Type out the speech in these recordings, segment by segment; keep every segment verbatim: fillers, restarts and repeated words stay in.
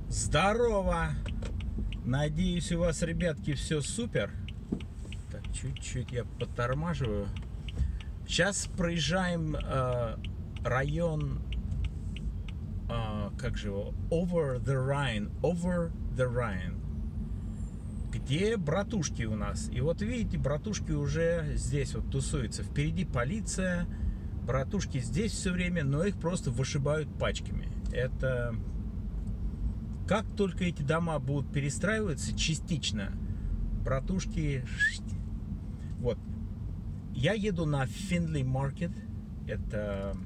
Здорово! Надеюсь, у вас, ребятки, все супер. Так, чуть-чуть я подтормаживаю. Сейчас проезжаем э, район, э, как же его, Over the Rhine, Over the Rhine, где братушки у нас. И вот видите, братушки уже здесь вот тусуются. Впереди полиция, братушки здесь все время, но их просто вышибают пачками. Это... Как только эти дома будут перестраиваться частично, братушки... Вот. Я еду на Findlay Market. Это,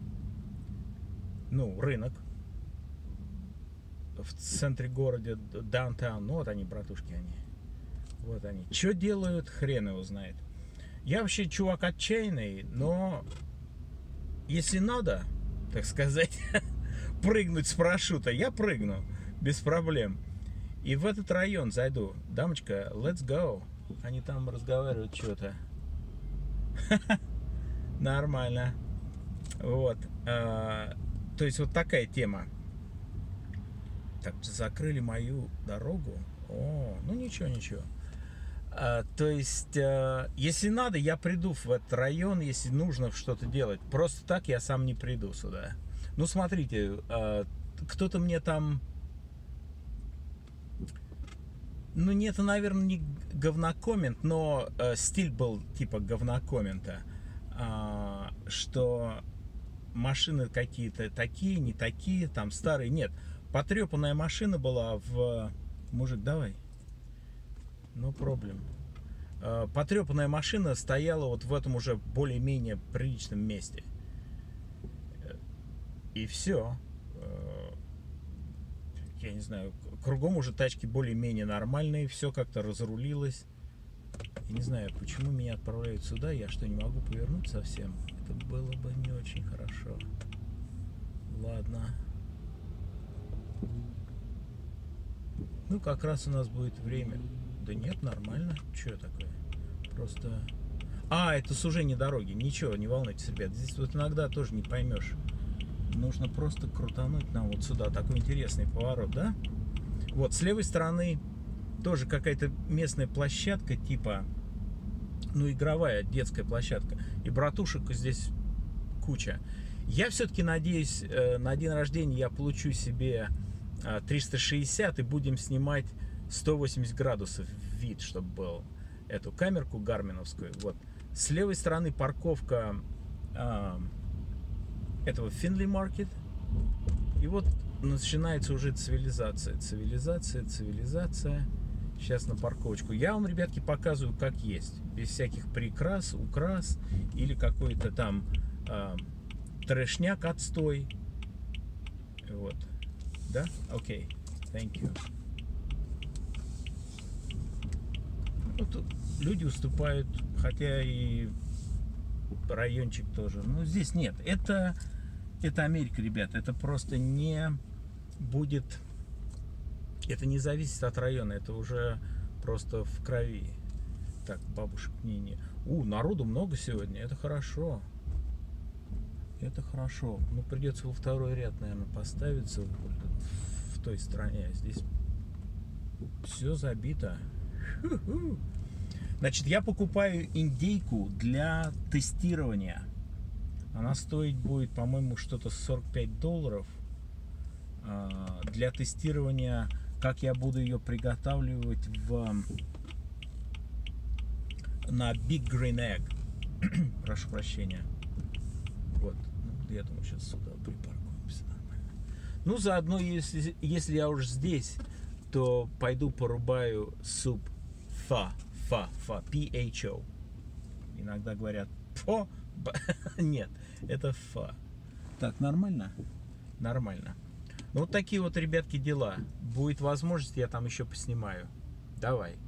ну, рынок в центре города, даунтаун. Ну, вот они, братушки, они. Вот они. Что делают, хрен его знает. Я вообще чувак отчаянный, но если надо, так сказать, прыгнуть с парашюта, я прыгну. Без проблем. И в этот район зайду. Дамочка, let's go. Они там разговаривают что-то. Нормально. Вот. А, то есть вот такая тема. Так, закрыли мою дорогу. О, ну ничего, ничего. А, то есть, а, если надо, я приду в этот район, если нужно что-то делать. Просто так я сам не приду сюда. Ну, смотрите, а, кто-то мне там... Ну, не, это, наверное, не говнокоммент, но э, стиль был типа говнокоммента, э, что машины какие-то такие, не такие, там старые. Нет, потрепанная машина была в... Мужик, давай. No problem. Э, потрепанная машина стояла вот в этом уже более-менее приличном месте. И все. Я не знаю, кругом уже тачки более-менее нормальные, все как-то разрулилось. Я не знаю, почему меня отправляют сюда, я что, не могу повернуть совсем? Это было бы не очень хорошо. Ладно. Ну, как раз у нас будет время. Да нет, нормально. Что такое? Просто... А, это сужение дороги. Ничего, не волнуйтесь, ребят. Здесь вот иногда тоже не поймешь. Нужно просто крутануть нам вот сюда. Такой интересный поворот, да? Вот, с левой стороны тоже какая-то местная площадка, типа, ну, игровая детская площадка. И братушек здесь куча. Я все-таки надеюсь, на день рождения я получу себе триста шестьдесят и будем снимать сто восемьдесят градусов вид, чтобы был. Эту камерку гарминовскую. Вот. С левой стороны парковка... этого Findlay Market. И вот начинается уже цивилизация. Цивилизация, цивилизация. Сейчас на парковочку. Я вам, ребятки, показываю, как есть. Без всяких прикрас, украс или какой-то там э, трэшняк отстой. Вот. Да? Окей. Okay. Thank you. Ну, тут люди уступают, хотя и райончик тоже. Но здесь нет. Это... Это Америка, ребят, это просто не будет, это не зависит от района, это уже просто в крови. Так, бабушек не, не. У, народу много сегодня, это хорошо. Это хорошо. Ну, придется во второй ряд, наверное, поставиться в, в той стороне. Здесь все забито. Ху-ху. Значит, я покупаю индейку для тестирования. Она стоить будет, по-моему, что-то сорок пять долларов э, для тестирования, как я буду ее приготавливать в, на Big Green Egg. Прошу прощения. Вот. Ну, я думаю, сейчас сюда припаркуемся нормально. Ну, заодно, если, если я уж здесь, то пойду порубаю суп фа, фа, фа, пи эйч о. Иногда говорят по. Нет, это фа. Так, нормально? Нормально. Ну, вот такие вот, ребятки, дела. Будет возможность, я там еще поснимаю. Давай.